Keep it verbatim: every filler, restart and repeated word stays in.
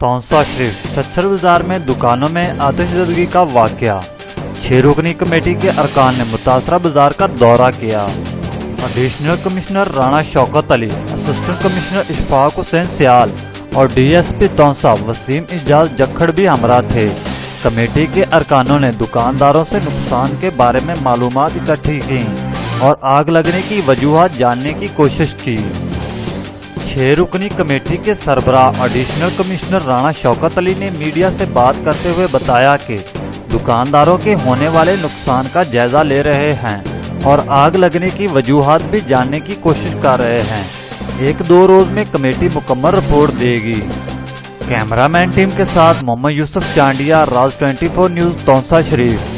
तौंसा शरीफ छच्छर बाजार में दुकानों में आतिशबाजी का वाकया। छह रुकनी कमेटी के अरकान ने मुतासरा बाजार का दौरा किया। Additional commissioner Rana Shaukat Ali, assistant commissioner Ishfaq Hussain Sial और डीएसपी तौंसा वसीम इजाज जखड़ भी हमरा थे। कमेटी के अरकानों ने दुकानदारों से नुकसान के बारे में मालूमात इकट्ठी की और आग लगने की वजूहात जानने की कोशिश की। छह रुकनी कमेटी के सरबराह एडिशनल कमिश्नर राणा शौकत अली ने मीडिया से बात करते हुए बताया कि दुकानदारों के होने वाले नुकसान का जायजा ले रहे हैं और आग लगने की वजूहात भी जानने की कोशिश कर रहे हैं। एक दो रोज में कमेटी मुकम्मल रिपोर्ट देगी। कैमरामैन टीम के साथ मोहम्मद यूसुफ चांडिया, राज चौबीस न्यूज, तौंसा शरीफ।